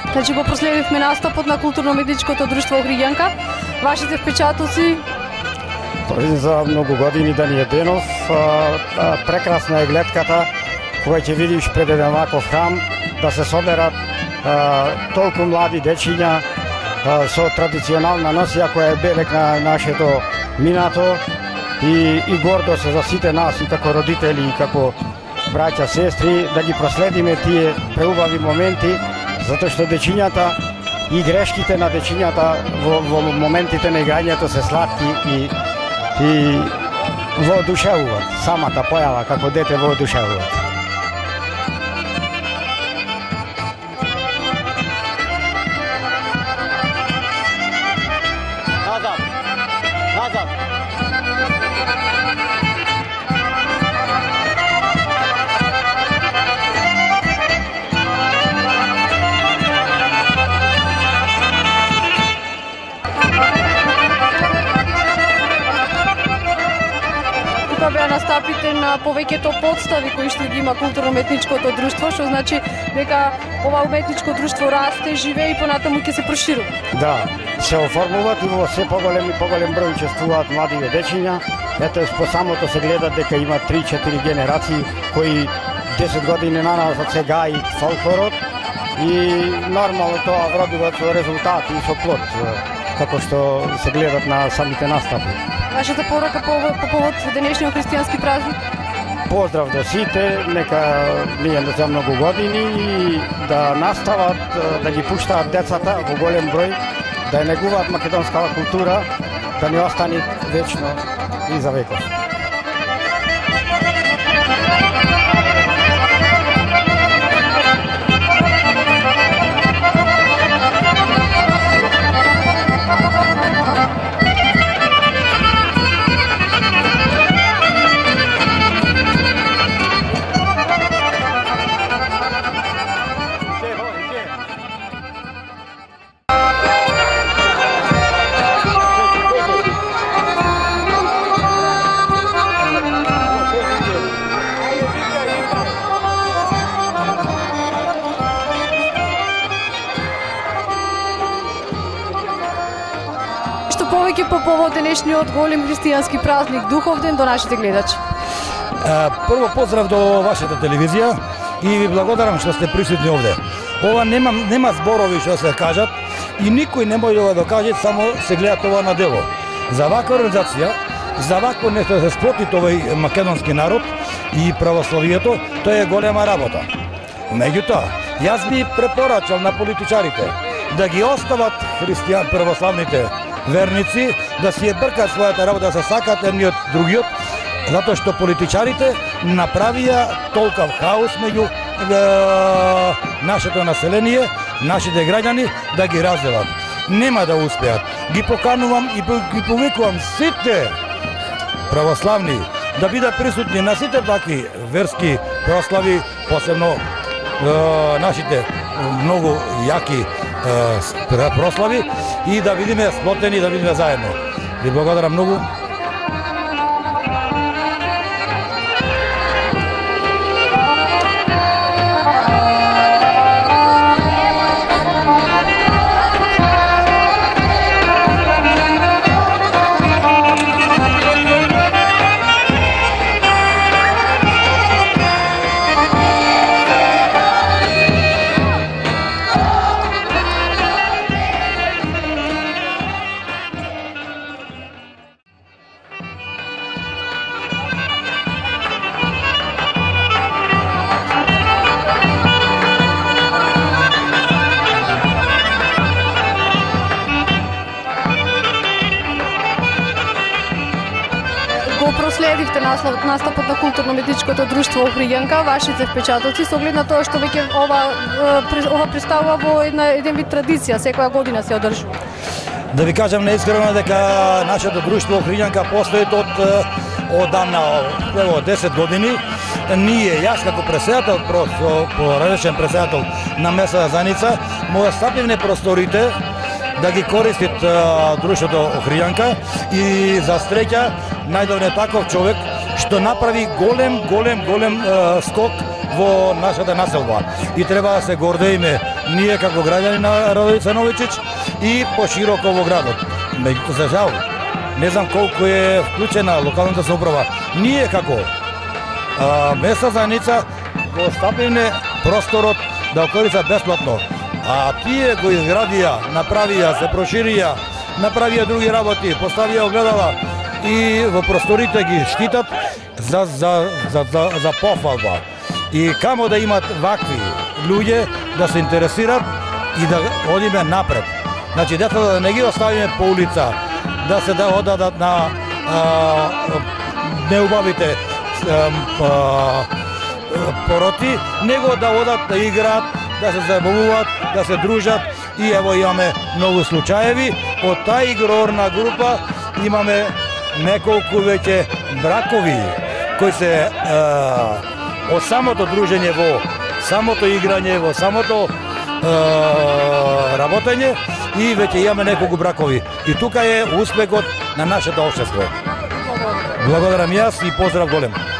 Значи го проследивме настапот на културно-уметничкото друштво Охридјанка. Вашите впечатоци? За многу години да ни е денов. Прекрасна е гледката кога ќе видиш пред еден ваков храм да се соберат толку млади дечиња со традиционална носија која е белег на нашето минато и гордо се за сите нас и како родители и како браќа, сестри да ги проследиме тие преубави моменти, затоа што дечињата и грешките на дечињата во моментите на играњето се сладки и воодушевуваат. Самата појава како дете воодушевуваат. Назад! Тука беа настапите на повеќето подстави кои што ги има културно-уметничкото друштво, што значи дека ова уметничко друштво расте, живее и понатаму ќе се проширува. Да, се оформуваат и во се поголем број учествуваат млади дечиња. Ето по самото се гледа дека има 3-4 генерации кои 10 години наназад се гаи фолклорот и нормално тоа вродува со резултати и со плод, како што се гледат на самите настапи. Вашата порака по повод денешниот христијански празник? Поздрав до сите, нека мијат за многу години и да настават да ги пуштаат децата во голем број, да ја негуваат македонскава култура, да не остане вечно и за веков. Повеќе по повод денешниот голем христијански празник Духовден до нашите гледачи. Прво поздрав до вашата телевизија и ви благодарам што сте присутни овде. Ова нема зборови што се кажат и никој не може да го докаже, само се гледа тоа на дело. За ваква организација, за вакво нешто да се сплоти овој македонски народ и православието, тоа е голема работа. Меѓутоа, јас би препорачал на политичарите да ги остават православните верници, да си ја бркат својата работа, да се сакат едниот другиот, затоа што политичарите направија толкав хаос меѓу нашето население, нашите граѓани, да ги разделат. Нема да успеат. Ги поканувам и ги повикувам сите православни да бидат присутни на сите такви верски прослави, посебно нашите многу јаки прослави и да видиме сплотени, да видиме заедно. Ви благодарам многу. Проследивте настапот на културно-уметничкото друштво Охридјанка, вашите впечатоци со оглед на тоа што веќе ова представува во еден вид традиција, секоја година се одржува. Да ви кажам неискрено дека нашето друштво Охридјанка постои од дамна 10 години. Ние, јас како председател, поредечен председател на месна заедница, му стапивме просторите да ги користит друштвото Охридјанка и за среќа најдовне таков човек што направи голем скок во нашата населба. И треба да се гордеиме ние како граѓани на Радовица Новичич и пошироко во градот. Меѓутоа, за жал, не знам колку е вклучена локалната самоуправа. Ние како месна заедница го оставивме просторот да користа бесплатно, а тие го изградија, направија, се проширија, направија други работи, поставија огледала и во просторите ги штитат за пофалба. И камо да имат вакви луѓе да се интересират и да одиме напред. Значи, децата да не ги оставиме по улица, да се одадат на неубавите пороти, него да одат да играат, да се забавуваат, да се дружат и ево имаме многу случаеви. Од таа игрорна група имаме неколку веќе бракови кои се од самото дружење во самото играње, во самото работење и веќе имаме неколку бракови. И тука е успехот на нашето општество. Благодарам јас и поздрав голем.